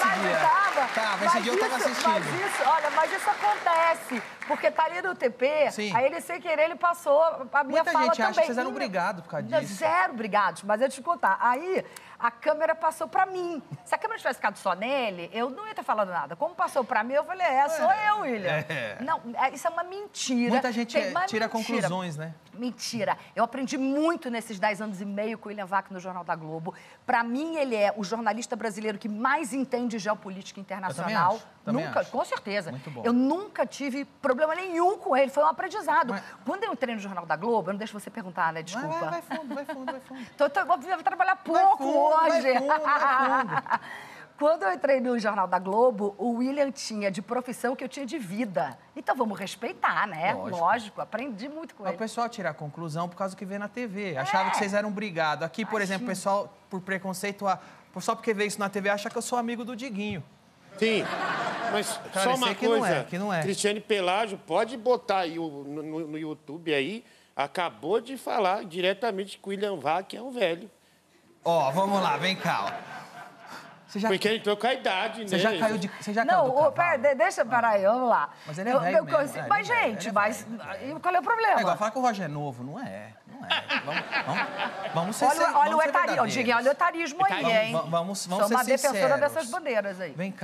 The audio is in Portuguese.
dia. Tava, esse dia eu tava assistindo. Mas isso acontece, porque tá ali no TP, Sim. aí ele, sem querer, ele passou a minha Muita fala gente também. acha que vocês eram brigados por causa disso. Zero brigados, mas eu te contar. Aí, a câmera passou pra mim. Se a câmera tivesse ficado só nele, eu não ia ter falado nada. Como passou pra mim, eu falei, sou eu, William. Não, isso é uma mentira. Muita gente tira conclusões, né? Mentira. Eu aprendi muito nesses 10 anos e meio com o William Vac no Jornal da Globo. Pra mim, ele é o jornalista brasileiro que mais entende geopolítica internacional. Também acho. Com certeza. Muito bom. Eu nunca tive problema nenhum com ele. Foi um aprendizado. Quando eu entrei no Jornal da Globo, eu não deixo você perguntar, né? Desculpa. Vai fundo. Eu vou trabalhar pouco hoje. Vai fundo. Quando eu entrei no Jornal da Globo, o William tinha de profissão que eu tinha de vida. Então vamos respeitar, né? Lógico, aprendi muito com ele. O pessoal tira a conclusão por causa do que vê na TV. Achava que vocês eram brigados. Aqui, por exemplo, o pessoal, por preconceito, só porque vê isso na TV, acha que eu sou amigo do Diguinho. Sim, mas só uma coisa, que não é. Cristiane Pelágio, pode botar aí no YouTube aí, acabou de falar diretamente que o William Vac é um velho. Ó, vamos lá, vem cá, ó. Porque ele entrou com a idade, né? Você já caiu do pera, deixa parar aí, vamos lá. Mas ele é velho mesmo. Mas, gente, qual é o problema? É igual falar que o Roger é novo, não é. Vamos ser Olha o verdadeiros. etarismo, olha o etarismo aí, hein? Vamos ser Sou uma sinceros. defensora dessas bandeiras aí. Vem cá.